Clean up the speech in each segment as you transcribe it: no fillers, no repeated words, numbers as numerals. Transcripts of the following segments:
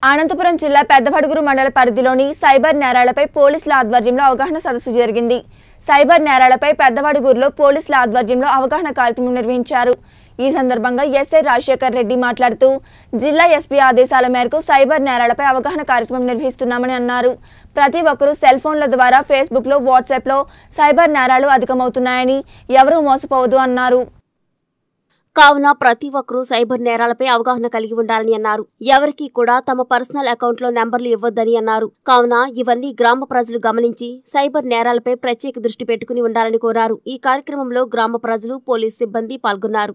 అనంతపురం జిల్లా పెద్దవడుగురు మండల పరిధిలోని సైబర్ నేరాలపై పోలీసుల ఆధ్వర్యంలో అవగాహన సదస్సు జరిగింది. సైబర్ నేరాలపై పెద్దవడుగురులో పోలీసుల ఆధ్వర్యంలో అవగాహన కార్యక్రమం నిర్వహించారు. ఈ సందర్భంగా ఎస్ఐ రాజశేఖర్ రెడ్డి మాట్లాడుతూ జిల్లా ఎస్పీ ఆదేశాల మేరకు సైబర్ నేరాలపై అవగాహన కార్యక్రమం నిర్వహిస్తున్నామని అన్నారు. ప్రతి ఒక్కరూ సెల్ ఫోన్ల ద్వారా ఫేస్బుక్లో, వాట్సాప్లో సైబర్ నేరాలు అధికమవుతున్నాయని ఎవరూ మోసపోవద్దు అన్నారు. కావున ప్రతి ఒక్కరూ సైబర్ నేరాలపై అవగాహన కలిగి ఉండాలని అన్నారు. ఎవరికీ కూడా తమ పర్సనల్ అకౌంట్లో నెంబర్లు ఇవ్వొద్దని అన్నారు. కావున ఇవన్నీ గ్రామ ప్రజలు గమనించి సైబర్ నేరాలపై ప్రత్యేక దృష్టి పెట్టుకుని ఉండాలని కోరారు. ఈ కార్యక్రమంలో గ్రామ ప్రజలు, పోలీస్ సిబ్బంది పాల్గొన్నారు.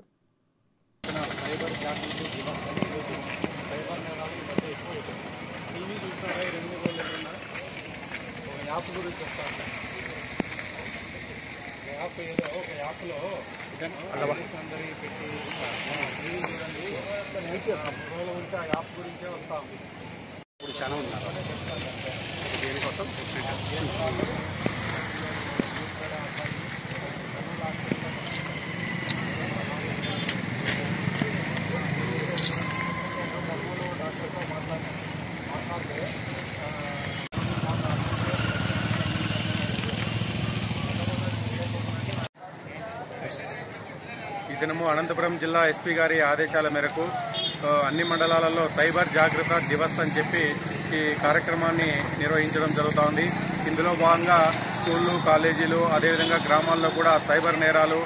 ఈ దినము అనంతపురం జిల్లా ఎస్పీ గారి ఆదేశాల మేరకు అన్ని మండలాలలో సైబర్ జాగ్రత్త దివస్ అని చెప్పి ఈ కార్యక్రమాన్ని నిర్వహించడం జరుగుతోంది. ఇందులో భాగంగా స్కూళ్ళు, కాలేజీలు, అదేవిధంగా గ్రామాల్లో కూడా సైబర్ నేరాలు,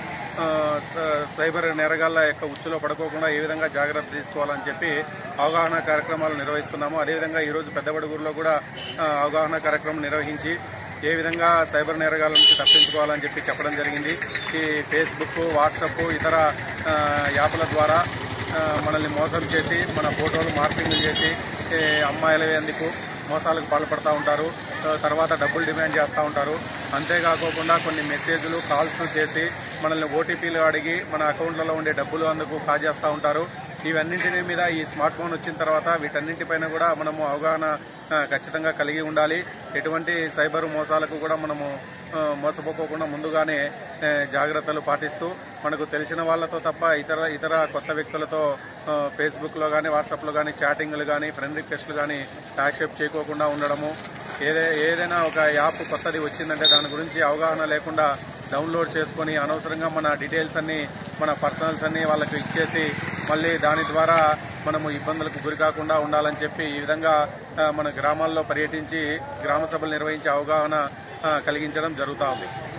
సైబర్ నేరగాళ్ల యొక్క ఉచ్చులో పడుకోకుండా ఏ విధంగా జాగ్రత్త తీసుకోవాలని చెప్పి అవగాహన కార్యక్రమాలు నిర్వహిస్తున్నాము. అదేవిధంగా ఈరోజు పెద్దవడుగురులో కూడా అవగాహన కార్యక్రమం నిర్వహించి ఏ విధంగా సైబర్ నేరగాల నుంచి తప్పించుకోవాలని చెప్పి చెప్పడం జరిగింది. ఈ ఫేస్బుక్, వాట్సాప్, ఇతర యాప్ల ద్వారా మనల్ని మోసం చేసి మన ఫోటోలు మార్పింగ్ చేసి అమ్మాయిల ఎందుకు మోసాలకు పాల్పడుతూ ఉంటారు. తర్వాత డబ్బులు డిమాండ్ చేస్తూ ఉంటారు. అంతేకాకుండా కొన్ని మెసేజ్లు, కాల్స్ చేసి మనల్ని ఓటీపీలు అడిగి మన అకౌంట్లలో ఉండే డబ్బులు అందుకు కాజేస్తూ ఉంటారు. ఇవన్నింటినీ మీద ఈ స్మార్ట్ ఫోన్ వచ్చిన తర్వాత వీటన్నింటిపైన కూడా మనము అవగాహన ఖచ్చితంగా కలిగి ఉండాలి. ఎటువంటి సైబర్ మోసాలకు కూడా మనము మోసపోకోకుండా ముందుగానే జాగ్రత్తలు పాటిస్తూ మనకు తెలిసిన వాళ్ళతో తప్ప ఇతర కొత్త వ్యక్తులతో ఫేస్బుక్లో కానీ, వాట్సాప్లో కానీ చాటింగ్లు కానీ, ఫ్రెండ్ రిక్వెస్ట్లు కానీ యాక్సెప్ట్ చేయకోకుండా ఉండడము. ఏదైనా ఒక యాప్ కొత్తది వచ్చిందంటే దాని గురించి అవగాహన లేకుండా డౌన్లోడ్ చేసుకొని అనవసరంగా మన డీటెయిల్స్ అన్నీ, మన పర్సనల్స్ అన్నీ వాళ్ళకు ఇచ్చేసి మళ్ళీ దాని ద్వారా మనము ఇబ్బందులకు గురికాకుండా ఉండాలని చెప్పి ఈ విధంగా మన గ్రామాల్లో పర్యటించి గ్రామ సభలు నిర్వహించి అవగాహన కలిగించడం జరుగుతూ ఉంది.